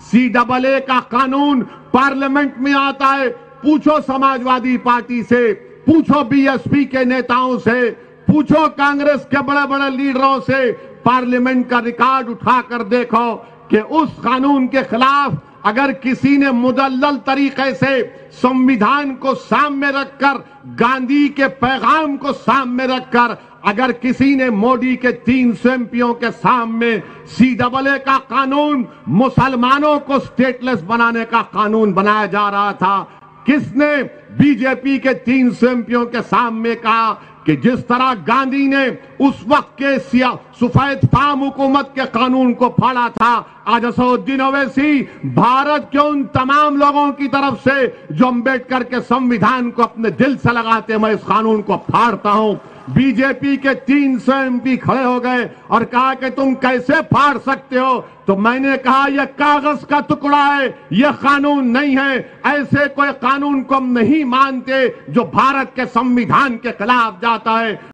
CAA کا قانون parliament میں آتا ہے، پوچھو سماجوادی پارٹی سے، پوچھو BSP کے نیتاؤں سے، پوچھو کانگریس کے بڑے بڑے لیڈروں سے، پارلیمنٹ کا ریکارڈ اٹھا کر دیکھو کہ اس قانون کے خلاف اگر کسی نے مدلل طریقے سے سمویدھان کو سامنے رکھ کر، گاندھی کے پیغام کو سامنے رکھ کر، اگر کسی نے مودی کے 300 MPوں کے سامنے CAA کا قانون، مسلمانوں کو سٹیٹ لیس بنانے کا قانون بنایا جا رہا تھا، کس نے BJP کے 300 MPوں کے سامنے کہا کہ جس طرح گاندھی نے اس وقت کے سفید فام حکومت کے قانون کو پھاڑا تھا، آج اسد الدین اویسی بھارت کے ان تمام لوگوں کی طرف سے جو امبیڈکر کے سمویدھان کو اپنے دل سے لگاتے ہیں، میں اس قانون کو پھاڑتا ہوں۔ BJP کے 300 MP کھڑے ہو گئے اور کہا کہ تم کیسے پھاڑ سکتے ہو؟ تو میں نے کہا یہ کاغذ کا ٹکڑا ہے، یہ قانون نہیں ہے، ایسے کوئی قانون کو ہم نہیں مانتے جو بھارت کے سمویدھان کے خلاف جاتا ہے۔